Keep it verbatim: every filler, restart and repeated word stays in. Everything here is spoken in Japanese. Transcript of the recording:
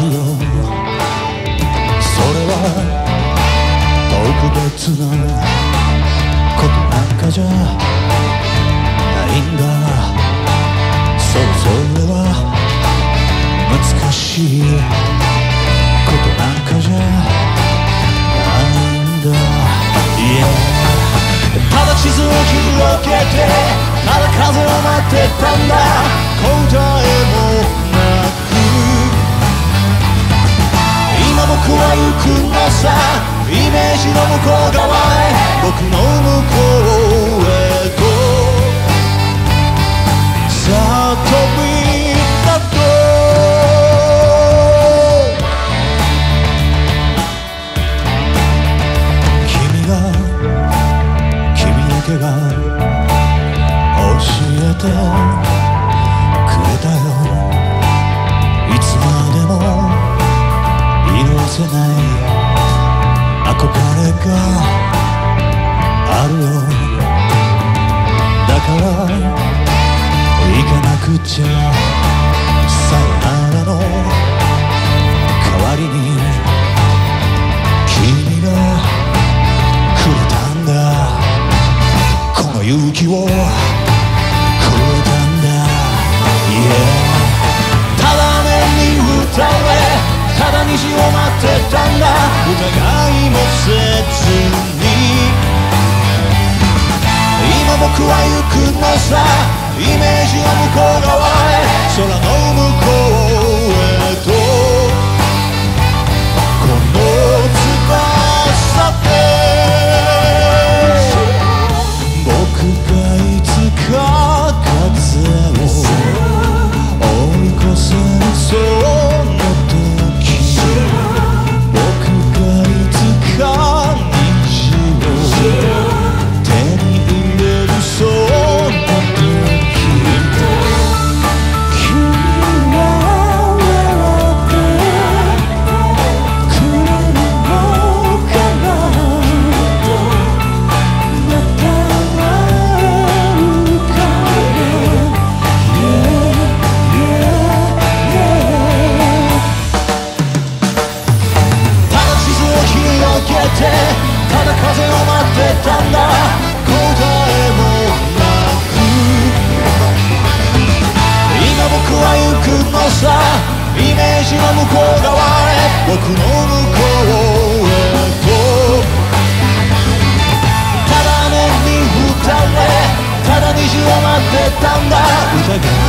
るよ。それは特別なことなんかじゃないんだ。そうそれは難しいことなんかじゃないんだ、yeah。 ただ地図を広げてただ風を待ってたんだ。答えもなく今僕は行くのさ、イメージの向こう側へ、僕の向こうへとさあ飛び立とう。君が君だけが教えてくれたよ。いつまでも色褪せない憧れがあるよ。だから行かなくちゃ。さよならの代わりに君がくれたんだ。この勇気をくれたんだ、yeah。 ただ雨に打たれただ虹を待ってたんだ。疑いもせずに今僕は行くのさ、イメージの向こう側へ、空の向こうへとこの翼で僕がいつか風を追い越せるその時、僕がいつか虹を手に入れるその時、君が笑ってくれるのかなとまた会えるかな、yeah, yeah, yeah。 ただ地図を広げてただ風を待ってたんだ。答えもなく今僕は行くのさ、イメージの向こう側へ、僕の向こうへとただ雨に打たれただ虹を待ってたんだ。疑